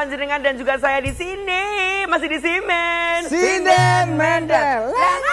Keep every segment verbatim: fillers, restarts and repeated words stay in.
panjenengan dan juga saya di sini masih di Simen. Sinden Mendel.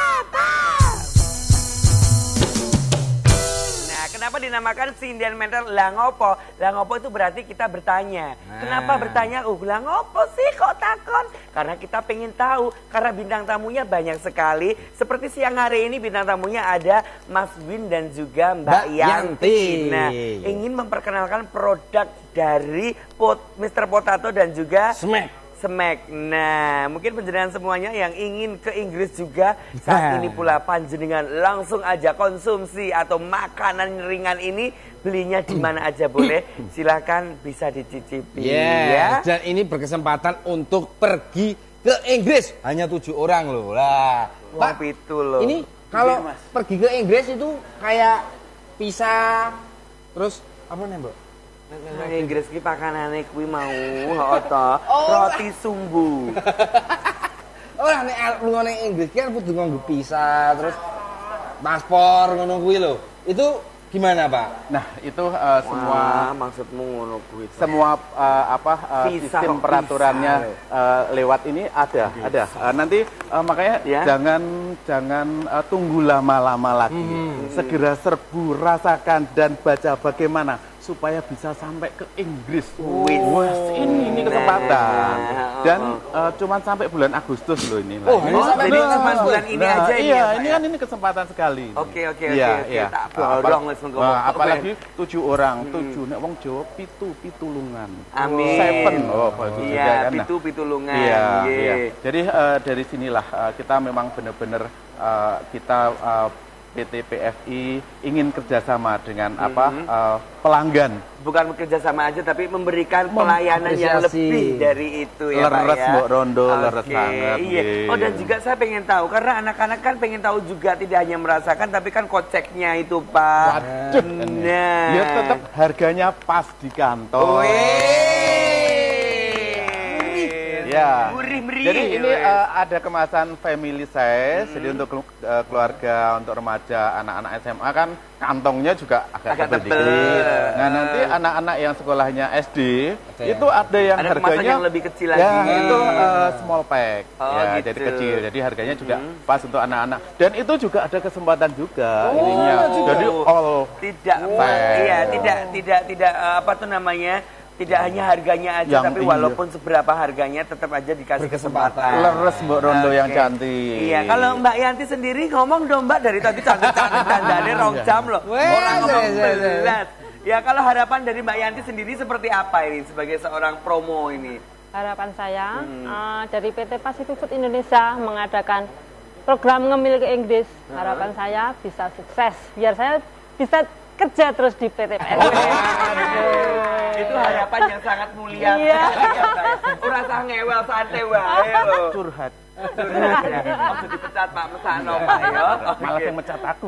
Kenapa dinamakan Sinden Mendel? Lah ngopo? Lah ngopo itu berarti kita bertanya. Nah. Kenapa bertanya? Uh, lah ngopo sih kok takon? Karena kita pengen tahu. Karena bintang tamunya banyak sekali. Seperti siang hari ini bintang tamunya ada Mas Win dan juga Mbak, Mbak Yanti. Yanti. Nah, ingin memperkenalkan produk dari Pot, mister Potato dan juga Smack. Smack. Nah, mungkin panjenengan semuanya yang ingin ke Inggris juga saat ini pula panjenengan langsung aja konsumsi atau makanan ringan ini belinya di mana aja boleh. Silakan bisa dicicipi. Yeah. Ya. Dan ini berkesempatan untuk pergi ke Inggris hanya tujuh orang loh lah. Pak itu loh. Ini kalau Gini, pergi ke Inggris itu kayak pisah terus apa nih Mbak? Nah, Inggris ki pakanane kuwi mau oto oh, roti sumbu. Oh, nek lunga ning Inggris kan kudu nganggo visa terus paspor ngono kuwi lho. Itu gimana, Pak? Nah, itu uh, semua Wah, maksudmu ngono kuwi. Semua uh, apa uh, visa, sistem peraturannya uh, lewat ini ada, visa. ada. Uh, nanti uh, makanya ya? jangan jangan uh, tunggu lama-lama lagi. Hmm. Segera serbu, rasakan dan baca bagaimana supaya bisa sampai ke Inggris. Wah, ini ini kesempatan. Dan uh, cuman sampai bulan Agustus loh ini. Oh, ini sampai nah, cuma bulan ini nah, aja ini. Iya, ya, ini kan ini kesempatan sekali. Oke, oke, iya, oke. Iya. Tak borong wis ngomong. Nah, apalagi tujuh orang, tujuh nek wong Jawa pitu pitulungan. Amin. Seven. Oh, bagus iya, juga kan. Pitu pitulungan. Iya, iya. Jadi uh, dari sinilah uh, kita memang benar-benar uh, kita uh, P T P F I ingin kerjasama dengan mm-hmm. apa uh, pelanggan. Bukan kerjasama aja, tapi memberikan pelayanan yang lebih dari itu ya leres, Pak ya. Mbok Rondo, okay. leres banget. Iya. Oh dan juga saya pengen tahu, karena anak-anak kan pengen tahu juga tidak hanya merasakan, tapi kan koceknya itu Pak. Waduh. Nah. Ya tetap harganya pas di kantong. Ya. Murih-murih. Jadi ini uh, ada kemasan family size. Hmm. Jadi untuk uh, keluarga, untuk remaja, anak-anak S M A kan kantongnya juga agak, agak tebel dikit. Nah nanti anak-anak yang sekolahnya S D okay. itu ada yang ada harganya yang lebih kecil lagi. Ya, itu uh, small pack. Oh, ya, gitu. jadi kecil. Jadi harganya juga hmm. pas untuk anak-anak. Dan itu juga ada kesempatan juga oh, ininya. Juga. Jadi all tidak wow. iya, tidak tidak tidak uh, apa tuh namanya? Tidak hanya harganya aja, yang tapi iya. walaupun seberapa harganya tetap aja dikasih kesempatan. Leres Mbak Rondo okay. yang cantik. Iya, kalau Mbak Yanti sendiri ngomong dong Mbak dari tadi cantik-cantik tandanya rong jam loh. Orang ngomong belas. Ya kalau harapan dari Mbak Yanti sendiri seperti apa ini sebagai seorang promo ini? Harapan saya hmm. uh, dari P T Pasifik Food Indonesia mengadakan program ngemil ke Inggris. Hmm. Harapan saya bisa sukses. Biar saya bisa kerja terus di P T P F. Itu harapan yang sangat mulia. Iya. Rasa ngewel santai wae lho. Curhat. Curhat ya. Maksud dipecat Pak Mesano Pak ya. Malah yang mecat aku.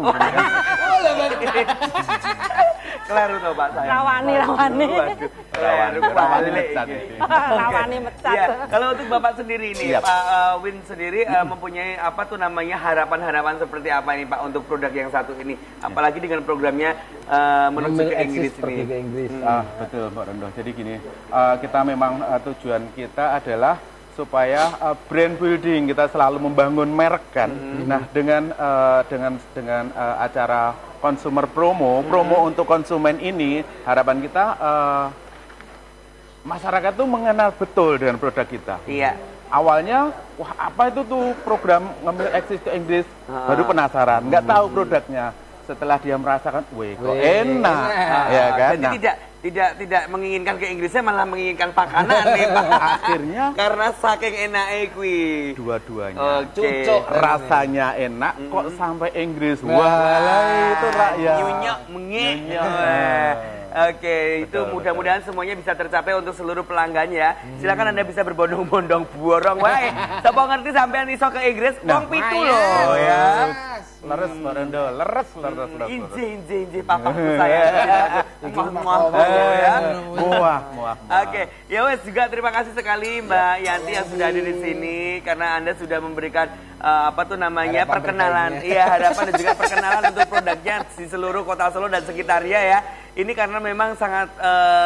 Kelaru toh Pak saya. Rawani, rawani. Kelaru rawani mecat. Rawani mecat. Iya. Kalau untuk Bapak sendiri ini Pak uh, Win sendiri uh, mempunyai apa tuh namanya harapan-harapan seperti apa ini Pak untuk produk yang satu ini? Apalagi dengan programnya uh, menuju ke Inggris ini. Ke Inggris. Hmm. Ah, betul Mbak Rondo. Jadi gini, uh, kita memang uh, tujuan kita adalah supaya uh, brand building, kita selalu membangun merek kan. Mm-hmm. Nah dengan uh, dengan dengan uh, acara consumer promo, mm-hmm. promo untuk konsumen ini, harapan kita uh, masyarakat tuh mengenal betul dengan produk kita. Iya. Awalnya, wah apa itu tuh program ngambil eksis ke Inggris, uh-huh. baru penasaran, nggak tahu produknya. Setelah dia merasakan, weh kok enak, enak. Ya kan? Jadi nah. tidak tidak tidak menginginkan ke Inggrisnya, malah menginginkan pakanan nih Pak. Akhirnya karena saking enaknya kui. Dua-duanya. Okay. Cocok. Rasanya enak, mm-hmm. kok sampai Inggris. Wah, itu rakyat. Nyunyok mengik. Oke, itu mudah-mudahan semuanya bisa tercapai untuk seluruh pelanggan ya. Hmm. Silakan Anda bisa berbondong-bondong borong wae. Sapa ngerti sampean iso ke Inggris, wong pitu loh ya. Leres Mbak Rondo, leres leres leres. Inji inji inji papaku saya. Muah ya. Muah muah. Oke, ya wes juga terima kasih sekali Mbak Yanti yang sudah ada di sini karena Anda sudah memberikan uh, apa tuh namanya harapan perkenalan. Iya, harapan dan juga perkenalan untuk produknya di seluruh Kota Solo dan sekitarnya ya. Ini karena memang sangat uh,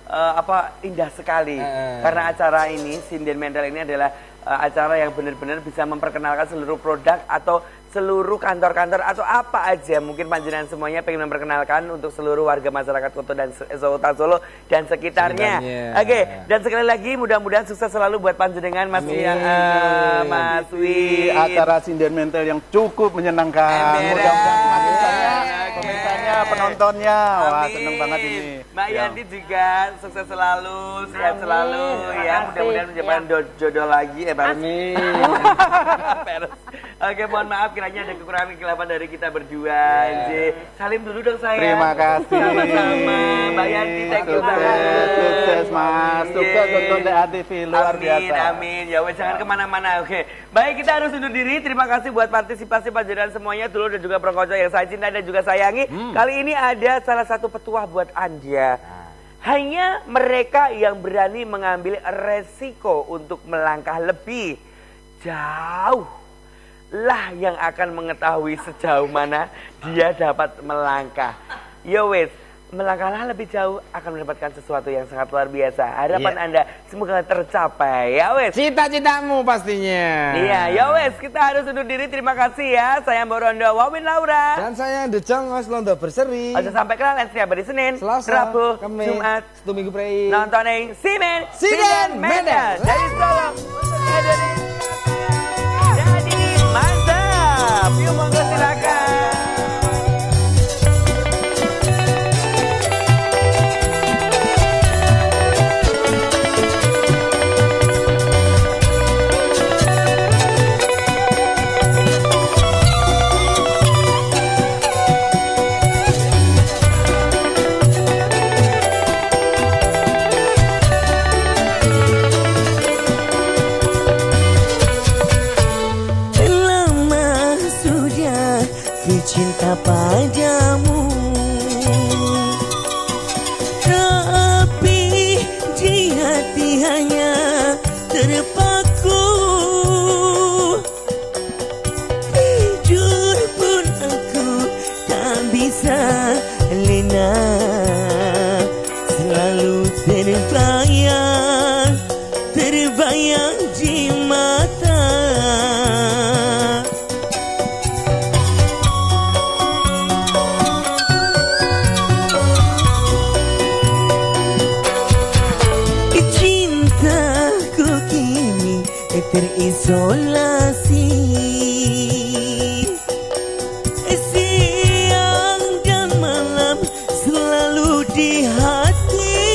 uh, apa indah sekali. Uh. Karena acara ini, Sinden Mental ini adalah uh, acara yang benar-benar bisa memperkenalkan seluruh produk atau seluruh kantor-kantor atau apa aja. Mungkin panjenengan semuanya pengen memperkenalkan untuk seluruh warga masyarakat Kota dan Kota Solo dan sekitarnya. Oke, okay. Dan sekali lagi mudah-mudahan sukses selalu buat panjenengan Mas uh, Mas Wi. Acara Sinden Mental yang cukup menyenangkan. Mudah-mudahan pemirsanya, pemirsanya, penontonnya. Amin. Wah, seneng banget ini. Mbak ya. Yanti juga sukses selalu, sehat selalu ya. Mudah-mudahan menjadi ya. jodoh lagi ya, Pak. Amin. Oke, mohon maaf kiranya ada kekurangan kekelapan dari kita berdua. Yeah. Salim dulu dong saya. Terima kasih. Sama-sama. Mbak Yanti, thank you banget. Sukses Mas. Sukses untuk D A T V luar amin, biasa. Amin, ya wes jangan kemana-mana. Oke, baik kita harus undur diri. Terima kasih buat partisipasi panjenengan semuanya, dulu dan juga Prokocok yang saya cinta dan juga sayangi. Hmm. Kali ini ada salah satu petuah buat Anda. Hanya mereka yang berani mengambil resiko untuk melangkah lebih jauh lah yang akan mengetahui sejauh mana dia dapat melangkah. Yo wes, melangkahlah lebih jauh akan mendapatkan sesuatu yang sangat luar biasa. Harapan yeah. Anda semoga tercapai. Ya wes. Cita-citamu pastinya. Iya, ya wes, kita harus undur diri. Terima kasih ya. Saya Mbak Rondo Wawin Laura. Dan saya Dejong Mas Londo Berseri. Aja sampai kenalan setiap hari Senin, Selasa, Rabu, Kamis, Jumat, Sabtu Minggu Prei. nontonin Simen Sinden Mental dari Solo. Jadi mantap. Yuk monggo silakan. Cinta padamu, tapi di hati hanya terpaku. Tidur pun aku tak bisa lena, selalu terbayang, terbayang di mata. Terisolasi, siang dan malam selalu di hati.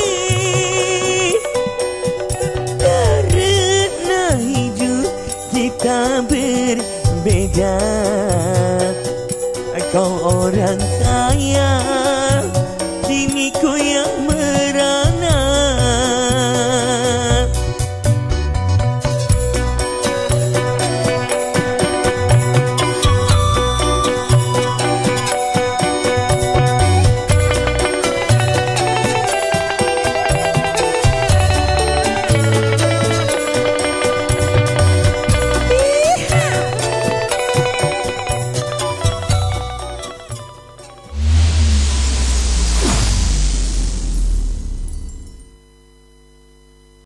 Karena hidup kita berbeda. Kau orang kaya, kini ku